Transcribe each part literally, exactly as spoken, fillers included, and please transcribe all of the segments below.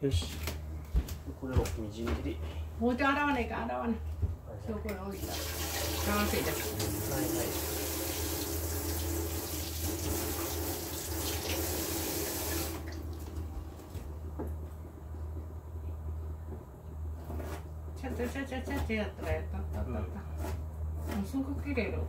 よし、これをみじん切り。 もうちょい洗わないか、洗わない。そこへ置いた。完成です。 はいはい。 ちゃちゃちゃちゃちゃちゃやったらやったったったった。もうすぐ切れる。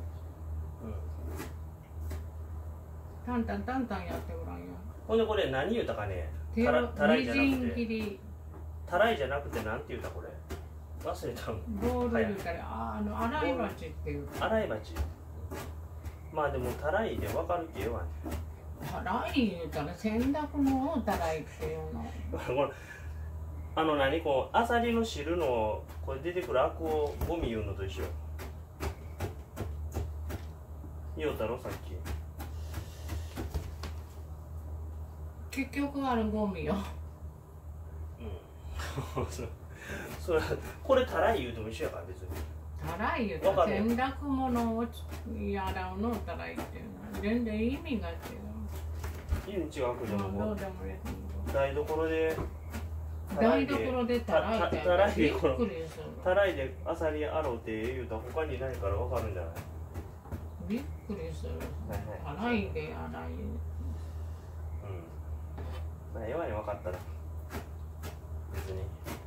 タンタンタンタンやってごらんよ。 ほんでこれ何言うたかね。 手をたらいじゃなみじんくて。 切り。 たらいじゃなくてなんて言うたこれ。忘れたの。 ボール言うたら、あ、あの洗い鉢っていう。 洗い鉢。まあでもたらいでわかるって言うわね。 たらい言うたら洗濯物をたらいっていうの。 これあの何こうアサリの汁のこれ出てくるアクをゴミ言うのと一緒。言うたろさっき。 結局あるゴミよ。 うん。それこれたらい言うても一緒やから別に。 たらい言うたら洗濯物を洗うのをたらいっていうの。全然意味が違う。 意味違うけども。 どうでもいい。 台所で。 台所でたらいってたらいでこのびっくりする。 たらいでアサリ洗うて言うたら他にないからわかるんじゃない。 びっくりする。たらいで洗い。うん。 まあ弱いに分かったら別に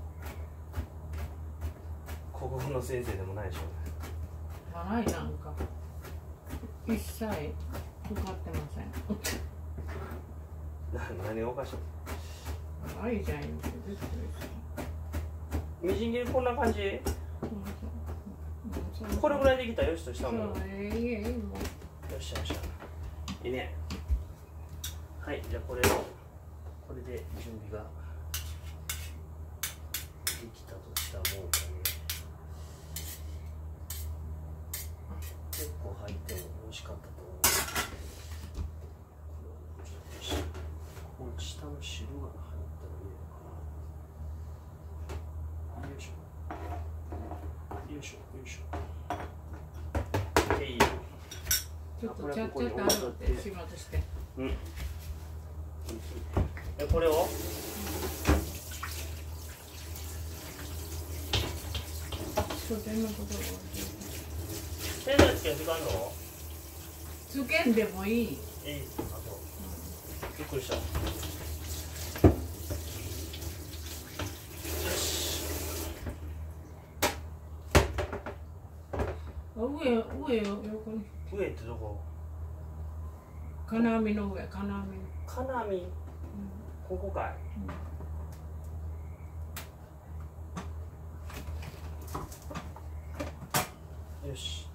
国語の先生でもないでしょう。 たらいなんか一切使ってません。 な何がおかしい。 たらいじゃんよ。 みじん切りこんな感じ。これぐらいできたらよしとしたもん。よっしゃよっしゃ。いいね。はい、じゃあこれをこれで準備ができたとしたもんかね。結構入っても美味しかったと思う。この下の汁が入ったらいいのかな。よいしょよいしょよいしょ。でいいよ。 ちょっとちゃっちゃっと洗って始末して。 うん。でこれを書店のところ手のつけ時間のつけんでもいい。いい。 あと、びっくりした。よし。 上上よ横に。 上ってどこ？ 金網の上、金網。 金網。ここかい。よし。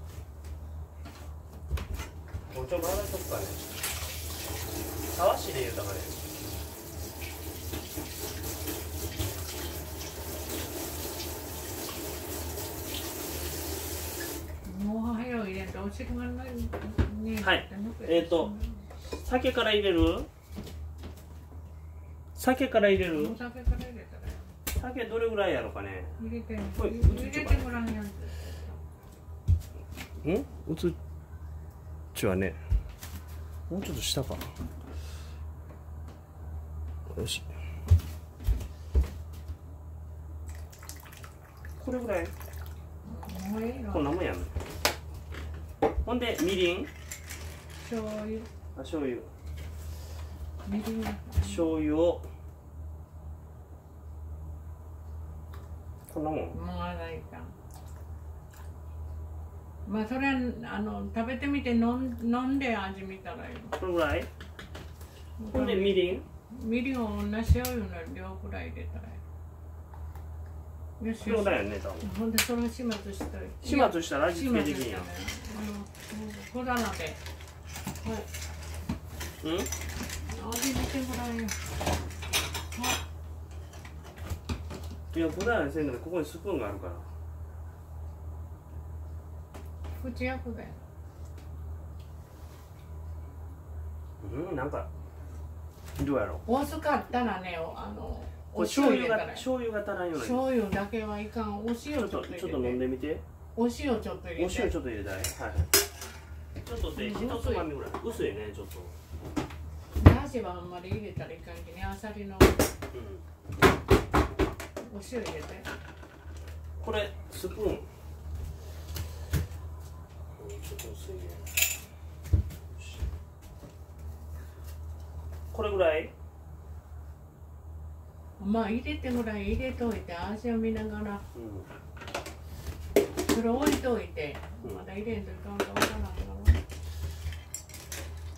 もうちょっと洗いとくかね。たわしで言うたかね。 もう早い入れんとお汁がないね。 はい。えっと酒から入れる？酒から入れる？ 酒から入れたらよ。 酒どれぐらいやろかね。 入れて。 これ入れてごらんやん。 ん？うつっちはね。もうちょっと下か。よし。これぐらい。 もういいの。 こんなもんやん。ほんでみりん。 醤油。 あ、醤油。 みりん。 醤油を。こんなもん。 もうないか。まあそれはあの食べてみて飲ん飲んで味見たらいい。 これぐらい。ほんでみりん。 みりんを同じ醤油の量ぐらい入れたらいい。よしよし。 そうだよね、多分。 ほんでそれを始末しといて。 始末したら味付けできんやん。 あの小棚で。はい。 うん？ 味見てごらんよ。 いや、小棚にせんのでここにスプーンがあるから。 口焼くで。 うん、なんかどうやろう。 お酢かったらね、あのこれ醤油が醤油が足らんような。 醤油だけはいかん。お塩ちょっと入れて。 ちょっと飲んでみて。 お塩ちょっと入れて。 お塩ちょっと入れたい。はい。ちょっとで一つまみぐらい。薄いね、ちょっと。 だしはあんまり入れたらいかんけね、あさりの。 うん。 塩入れて。 これスプーン。ちょっと薄いね。これぐらい。 まあ入れてぐらい入れといて味を見ながら。 うん。 それ置いといて、 うん、 まだ入れんといかんかわからんから。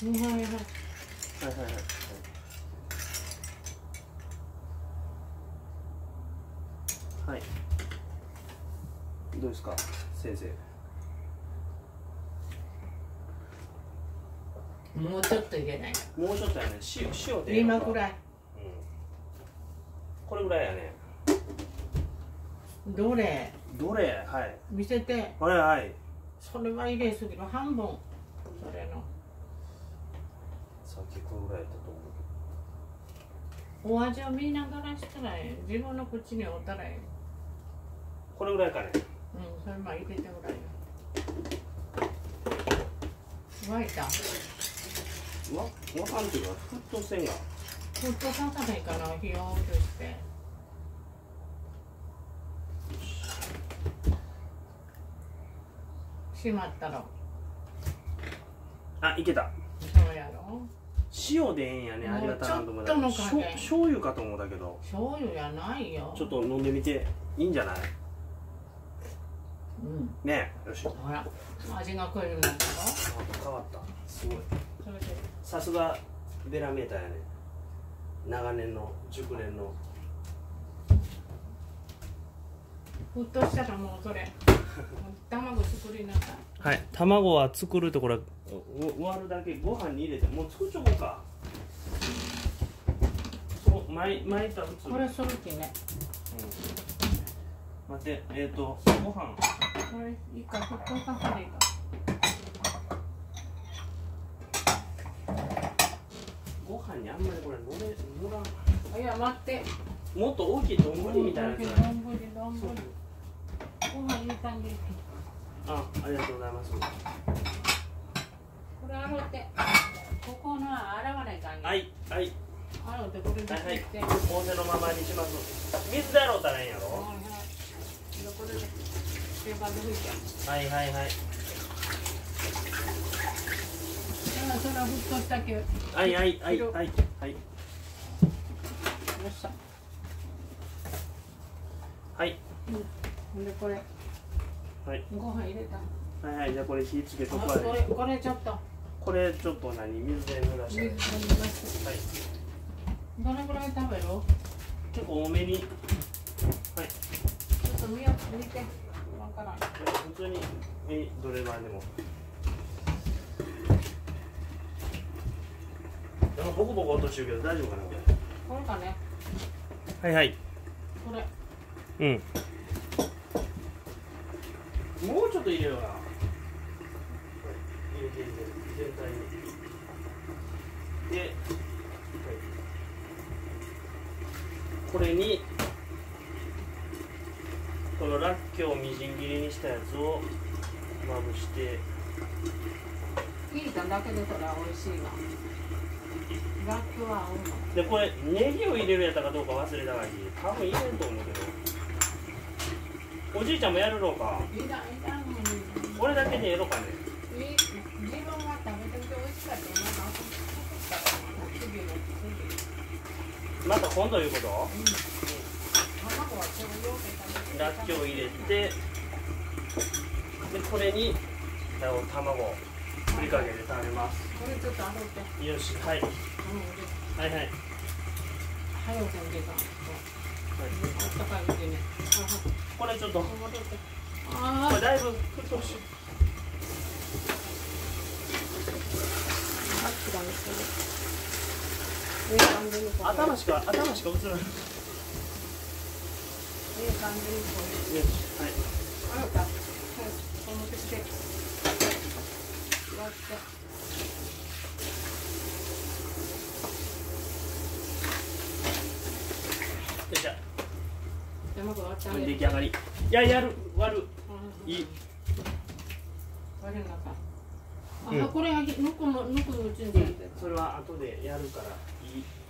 はいはいはい。はいはいはい。 はい。どうですか、先生。 もうちょっと入れない。 もうちょっとやね。塩、塩で。 今ぐらい。うん。 これぐらいやね。 どれ。 どれ、はい。 見せて。 はいはい。 それは入れすぎる、半分。それの。 さっきこれぐらいやったと思う。 お味を見ながらしたらええ。自分の口におったらええ。 これぐらいかね。 うん、それまあ入れてぐらい。沸いた。 わ、わかんっていうか、沸騰せんが。 沸騰させないかな、火を落として。閉まったら。 あ、いけた。 そうやろ。 塩でええんやね、ありがたなと思った。醤油かと思ったけど。 醤油やないよ。 ちょっと飲んでみていいんじゃない？ うん。 ねえ、よし。 ほら、味が濃いようになったろ。 変わった。すごい。さすがベラメーターやね。長年の熟練の。 沸騰したらもうそれ。卵作りなさい。 はい、卵は作るところ割るだけ、ご飯に入れてもう作っちゃおうか。そう巻い巻いた普通。 これそるきね。 うん、待ってえっ、ー、とご飯。 これいいか沸騰させるか。 ご飯にあんまりこれ乗れ乗らん。 いや待って。 もっと大きい丼みたいなやつ。 丼丼丼。ご飯入れたんで。 あ、ありがとうございます。これ洗って、ここの洗わないかんね。 はいはい。 洗ってこれだけして。 仰せのままにします。水で洗うたらいいんやろ。はいはい。 これでペーパーで拭いて。 はいはいはい。 それは沸騰したけど。 はいはいはいはいはい。よっしゃ。はい。 うん。でこれ。 はい。 ご飯入れた。 はいはい、じゃあこれ火つけとくわ。 これこれちょっと。 これちょっと何水で濡らして。水で濡らして。はい。 どれぐらい食べる？ 結構多めに。はい。ちょっと見よ見て。わからん。 普通にえどれぐらいでも。でもボコボコ落としてるけど大丈夫かなこれ。 これかね。 はいはい。 これ。 うん。もうちょっと入れような。入れて入れて全体に。で、はい、これにこのらっきょうをみじん切りにしたやつをまぶして。 入れただけでそれは美味しいわ。らっきょうは合うの。 でこれネギを入れるやったかどうか忘れたがり、多分入れると思うけど。おじいちゃんもやるのか。 いらんいらん。 俺だけでやろうかね。 自分が食べてみて美味しかったよ。 また今度いうこと？うん、 卵はこれよく食べて。 らっきょうを入れて、でこれに卵をふりかけて食べます。 これちょっと洗って。 よし、はい。はいはい。 はい、おせんべいさん。あったかいうちに。 これちょっと。こあれだいぶ沸騰し。頭しか頭しか映らない。いい感じにこう。よし、はい。 あらか。はい、この手で。 よっしゃ。 卵割ってあげる。 出来上がり。いや、やる、割る。いい。 割るのか。あ、これは抜くの抜くのうちに。 それは後でやるからいい。